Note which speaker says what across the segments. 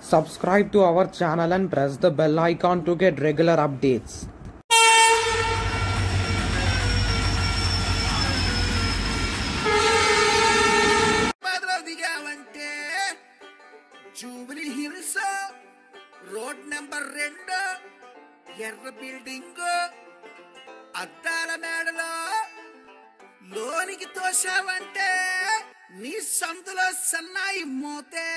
Speaker 1: Subscribe to our channel and press the bell icon to get regular updates.
Speaker 2: Jubilee Hills, road number 2, ఎర్ర building, అద్దాల మేడలో లోనికి తోసావంటే నీ సందులో సన్నాయి మోతే.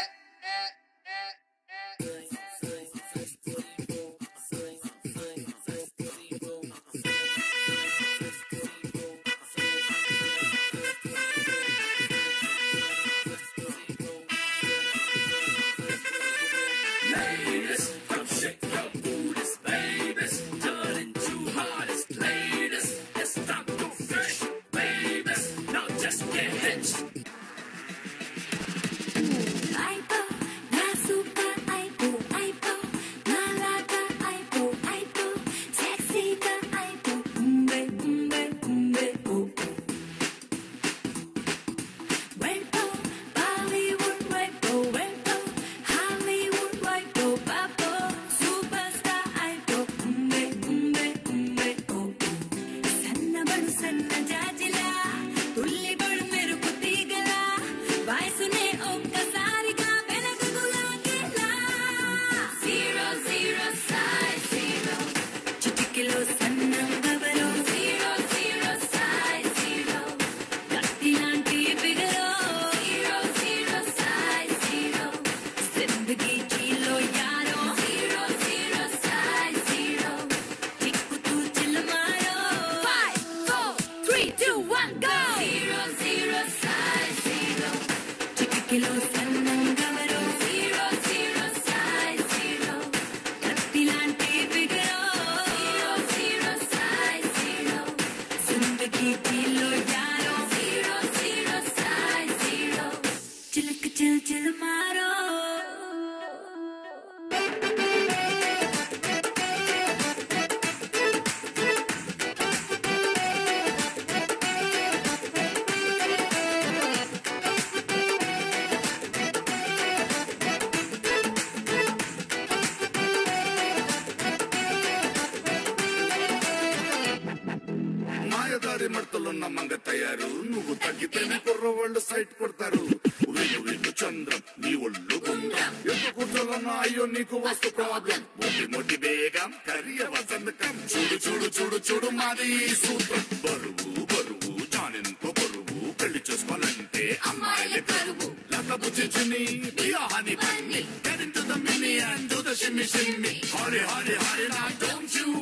Speaker 2: మంగ తయారు నువ్వు తగ్గితేనే కుర్రవాళ్ళు సైట్ కొడతారు. వీళ్ళు వీళ్ళు చంద్రం నీ ఒళ్ళు గుండ్రం ఎంత కూర్చోలన్నా అయ్యో నీకు వస్తు ప్రాబ్లం. మొట్టి మొట్టి బేగం కరియ వసంతకం చూడు చూడు చూడు చూడు మాది సూత్రం. బరువు బరువు జానెంతో బరువు పెళ్లి చేసుకోవాలంటే అమ్మాయిలే కరువు. లత బుజ్జి చిన్ని బియాహని పన్ని get into the mini and do the shimmy shimmy. Hurry hurry hurry now don't you